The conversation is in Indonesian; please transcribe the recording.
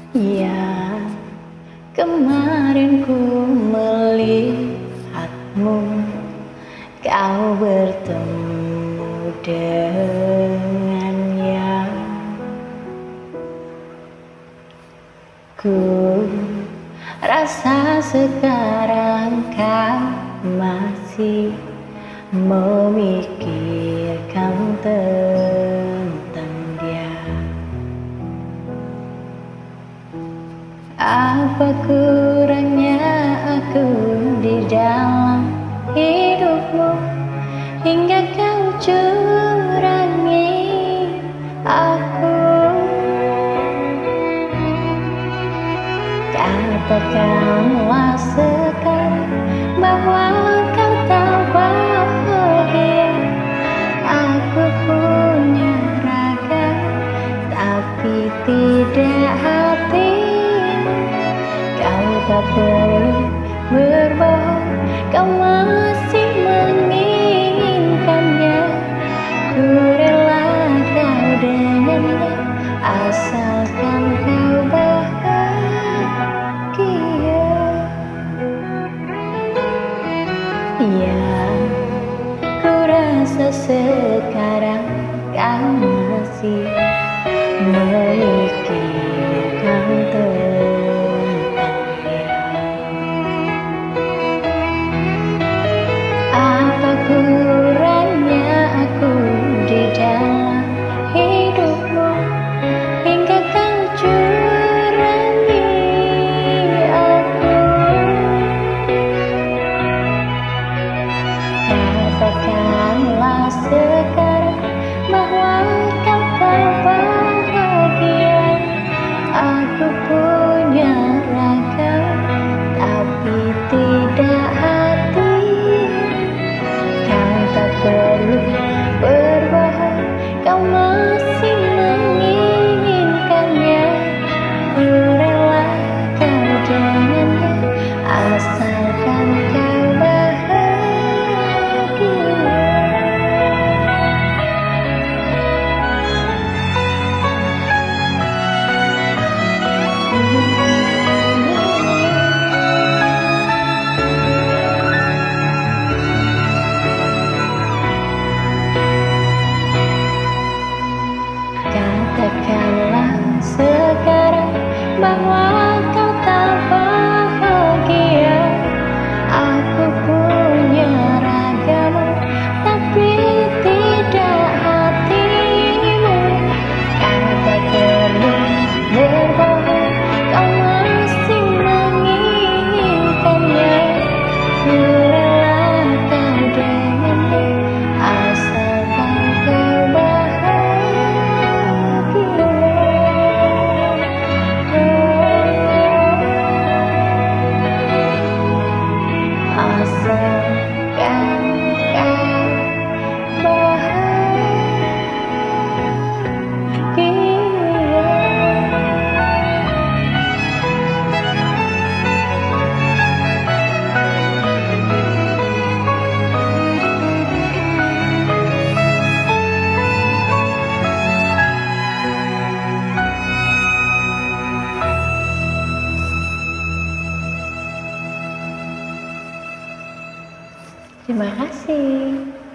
Ya, kemarin ku melihatmu, kau bertemu dengannya. Ku rasa sekarang kau masih memikirkan tentang dia. Apa kurangnya aku di dalam hidupmu hingga kau curangi aku? Katakanlah sekarang bahwa kau tak bahagia. Aku punya raga tapi tidak hati. Kau tak perlu berbohong, kau masih menginginkannya. Ku rela kau dengannya, asalkan kau bahagia. Ya, ku rasa sekarang kau masih memikirkan tentang dia. Apa kurangnya aku di dalam hidupmu hingga kau curangi aku? Katakanlah sekarang bahwa kau tak bahagia. Aku punya raga tapi tidak hati. Kau tak perlu berbohong, kau masih menginginkannya. Ku rela kau dengannya, asalkan kau bahagia. Katakanlah sekarang bahwa kau tak bahagia. Aku punya ragamu tapi tidak hatimu. Kau tak perlu berbohong, kau masih menginginkannya. Ku rela kau dengannya, asalkan kau asalkan kau Terima kasih.